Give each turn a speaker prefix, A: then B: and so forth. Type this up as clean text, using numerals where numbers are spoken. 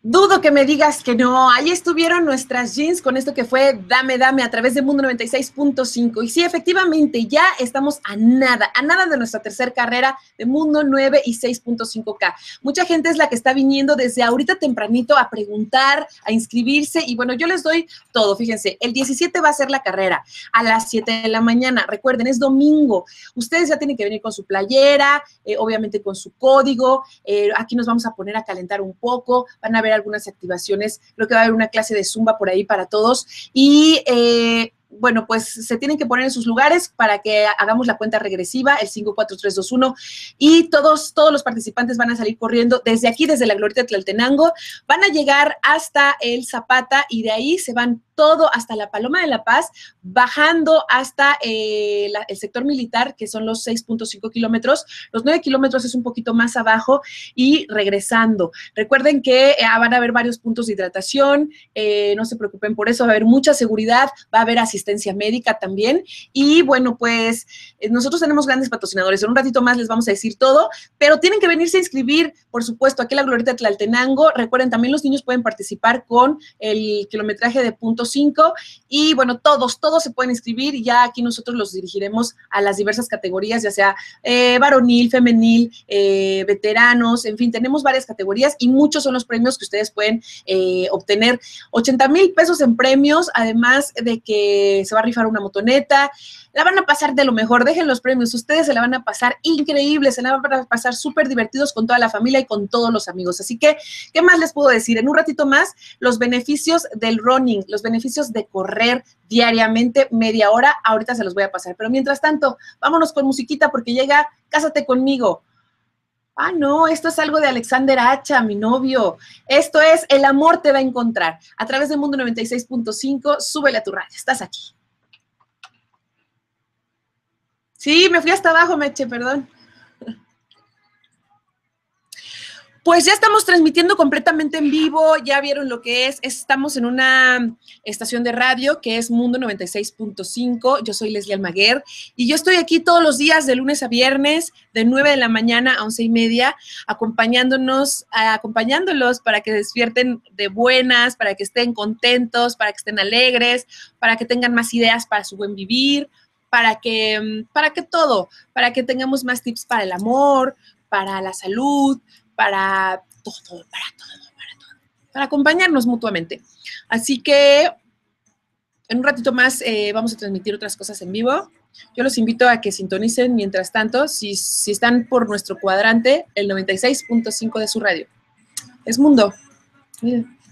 A: Dudo que me digas que no. Ahí estuvieron nuestras jeans con esto que fue Dame, Dame a través de Mundo 96.5. Y sí, efectivamente, ya estamos a nada de nuestra tercera carrera de Mundo 9 y 6.5K. Mucha gente es la que está viniendo desde ahorita tempranito a preguntar, a inscribirse. Y bueno, yo les doy todo. Fíjense, el 17 va a ser la carrera a las 7 de la mañana. Recuerden, es domingo. Ustedes ya tienen que venir con su playera, obviamente con su código. Aquí nos vamos a poner a calentar un poco. Van a ver algunas activaciones, creo que va a haber una clase de Zumba por ahí para todos y bueno, pues se tienen que poner en sus lugares para que hagamos la cuenta regresiva, el 5, 4, 3, 2, 1, y todos los participantes van a salir corriendo desde aquí, desde la Glorieta de Tlaltenango, van a llegar hasta el Zapata y de ahí se van todo hasta la Paloma de la Paz, bajando hasta el sector militar, que son los 6.5 kilómetros, los 9 kilómetros es un poquito más abajo y regresando. Recuerden que van a haber varios puntos de hidratación, no se preocupen por eso, va a haber mucha seguridad, va a haber asistencia médica también y bueno, pues nosotros tenemos grandes patrocinadores, en un ratito más les vamos a decir todo, pero tienen que venirse a inscribir, por supuesto, aquí en la Glorieta de Tlaltenango. Recuerden, también los niños pueden participar con el kilometraje de punto 5 y bueno, todos se pueden inscribir y ya aquí nosotros los dirigiremos a las diversas categorías, ya sea varonil, femenil, veteranos, en fin, tenemos varias categorías y muchos son los premios que ustedes pueden obtener. 80,000 pesos en premios, además de que se va a rifar una motoneta, la van a pasar de lo mejor, dejen los premios, ustedes se la van a pasar increíble, se la van a pasar súper divertidos con toda la familia y con todos los amigos. Así que, ¿qué más les puedo decir? En un ratito más, los beneficios del running, los beneficios de correr diariamente media hora, ahorita se los voy a pasar. Pero mientras tanto, vámonos con musiquita porque llega Cásate Conmigo. Ah, no, esto es algo de Alexander Hacha, mi novio. Esto es El Amor Te Va a Encontrar. A través de Mundo 96.5, súbele a tu radio, estás aquí. Sí, me fui hasta abajo, Meche, perdón. Pues ya estamos transmitiendo completamente en vivo, ya vieron lo que es, estamos en una estación de radio que es Mundo 96.5, yo soy Leslie Almaguer y yo estoy aquí todos los días de lunes a viernes, de 9 de la mañana a 11:30, acompañándolos para que despierten de buenas, para que estén contentos, para que estén alegres, para que tengan más ideas para su buen vivir, para que tengamos más tips para el amor, para la salud, para todo, para acompañarnos mutuamente. Así que en un ratito más vamos a transmitir otras cosas en vivo. Yo los invito a que sintonicen mientras tanto, si están por nuestro cuadrante, el 96.5 de su radio. Es Mundo. Miren.